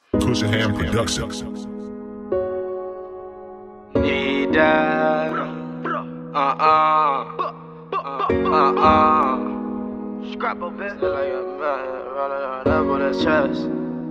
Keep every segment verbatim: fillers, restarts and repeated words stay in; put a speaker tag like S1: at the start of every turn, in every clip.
S1: Cushingham Productions.
S2: Need that. Uh-uh. Uh-uh. Scrap a bit. Like a man running on up his chest.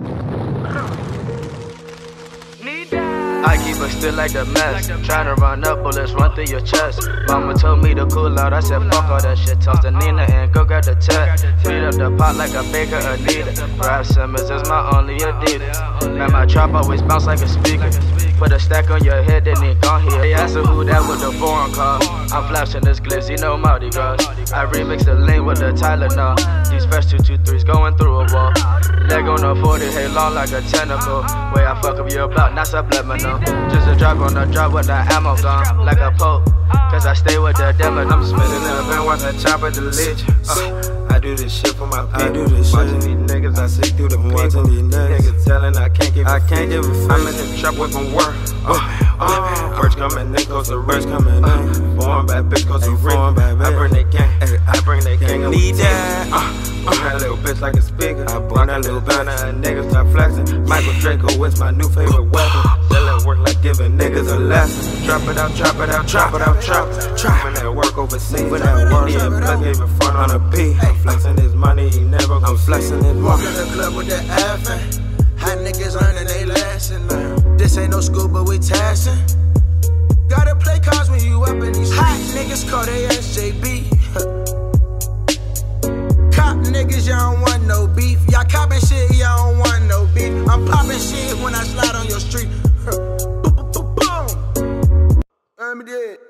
S2: Need that. I keep it still like the mess. Tryna run up, bullets run through your chest. Mama told me to cool out, I said fuck all that shit. Toss to Nina and go grab the tech. Beat up the pot like a baker, Anita. Rap Simmons is my only Adidas. Man, my trap always bounce like a speaker. Put a stack on your head, then it gon' hit. They askin' who that with the foreign car. I'm flashing this glizzy, no Mardi Gras. I remix the lane with the Tyler now. These fresh two two threes going through a wall. Leg on the forty, hey long like a tentacle. Way I fuck up your block, not subliminal. Just a drop on the drop with the ammo gun, like a poke. Cause I stay with the demon. I'm spinning up and watch the chopper delete. Uh, I do this shit for my people. I do this watching shit. These niggas, I see through the people. Watching these niggas, niggas telling I can't give I can't give a fuck. I'm in the trap with my work. Uh, uh, Birds coming in, goes the rich coming in. Born bad bitch, goes the ring. I bring that gang, I bring that gang. Need that. Uh, uh, that little bitch like a speaker. I brought that little banner and niggas start flexing. Michael Draco is my new favorite weapon. Selling work like giving niggas a lesson. Drop it out, drop it out, drop it out, drop it. Trapping that work overseas. With that work, yeah, plug gave in front on a P. I'm flexing his money, he never gon' flexing his money.
S3: Walk in the club with the F. Hot niggas learning they lesson now. This ain't no school, but we tassin'. Gotta play cards when you up in these hot niggas call they S J B. Cop niggas, y'all don't want no beef. Y'all copping shit, y'all don't want no beef. I'm popping shit when I slide on your street. Boom, boom, boom. I'm dead.